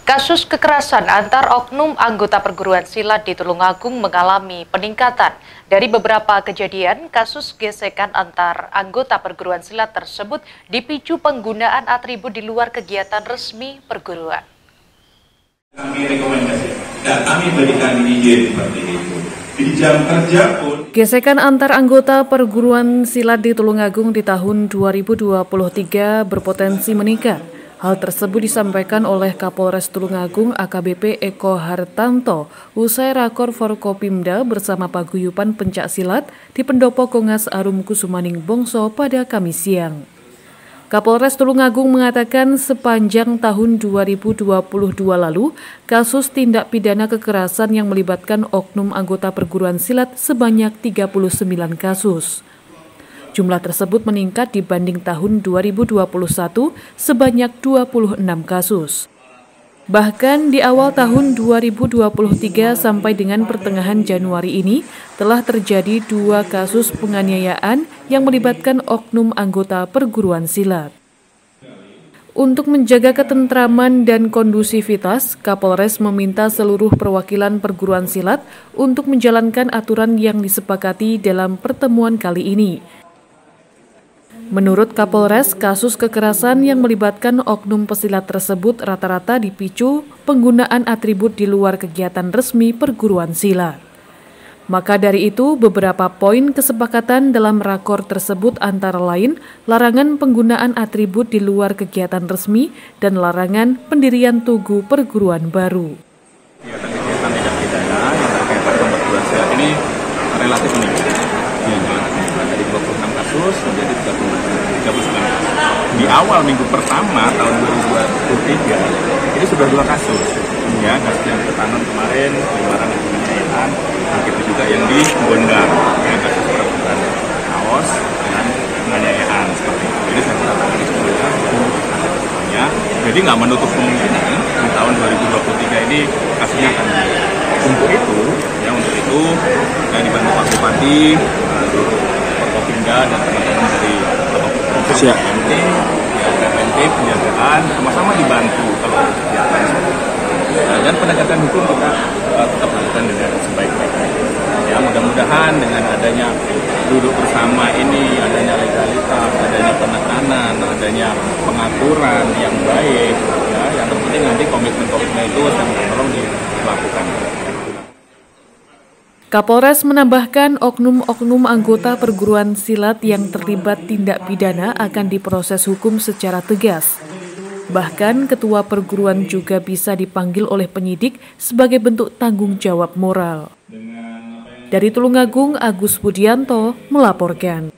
Kasus kekerasan antar oknum anggota perguruan silat di Tulungagung mengalami peningkatan. Dari beberapa kejadian, kasus gesekan antar anggota perguruan silat tersebut dipicu penggunaan atribut di luar kegiatan resmi perguruan. Kami rekomendasi dan kami berikan izin seperti itu. Di jam kerja pun. Gesekan antar anggota perguruan silat di Tulungagung di tahun 2023 berpotensi meningkat. Hal tersebut disampaikan oleh Kapolres Tulungagung AKBP Eko Hartanto usai rakor Forkopimda bersama paguyuban pencak silat di Pendopo Kongas Arum Kusumaning Bongso pada Kamis siang. Kapolres Tulungagung mengatakan sepanjang tahun 2022 lalu, kasus tindak pidana kekerasan yang melibatkan oknum anggota perguruan silat sebanyak 39 kasus. Jumlah tersebut meningkat dibanding tahun 2021 sebanyak 26 kasus. Bahkan di awal tahun 2023 sampai dengan pertengahan Januari ini telah terjadi 2 kasus penganiayaan yang melibatkan oknum anggota perguruan silat. Untuk menjaga ketentraman dan kondusivitas, Kapolres meminta seluruh perwakilan perguruan silat untuk menjalankan aturan yang disepakati dalam pertemuan kali ini. Menurut Kapolres, kasus kekerasan yang melibatkan oknum pesilat tersebut rata-rata dipicu penggunaan atribut di luar kegiatan resmi perguruan silat. Maka dari itu, beberapa poin kesepakatan dalam rakor tersebut antara lain larangan penggunaan atribut di luar kegiatan resmi dan larangan pendirian tugu perguruan baru. Kegiatan tindak pidana yang terkait dengan perguruan silat ini relatif meningkat. Dari 26 kasus menjadi 39 kasus. Di awal minggu pertama tahun 2023 ini sudah 2 kasus. Ya, kasus yang Ketanon kemarin, Limaran dan penganiayaan, begitu juga yang di Gondang, ya, kasus perebutan kaos dan penganiayaan seperti itu. Ini saya katakan ini sebenarnya ada contohnya. Jadi nggak menutup kemungkinan di tahun 2023 ini kasusnya akan untuk itu saya dibantu Pak Bupati, Forkopimda dan teman-teman dari PMT, preventif, penjagaan, sama-sama dibantu kalau kegiatan. Dan penegakan hukum kita tetap lakukan dengan sebaik-baiknya. Ya, mudah-mudahan dengan adanya duduk bersama ini, adanya legalitas, adanya penekanan, adanya pengaturan yang baik, ya, yang terpenting nanti komitmen-komitmen itu akan tolong dilakukan. Kapolres menambahkan oknum-oknum anggota perguruan silat yang terlibat tindak pidana akan diproses hukum secara tegas. Bahkan ketua perguruan juga bisa dipanggil oleh penyidik sebagai bentuk tanggung jawab moral. Dari Tulungagung, Agus Budianto melaporkan.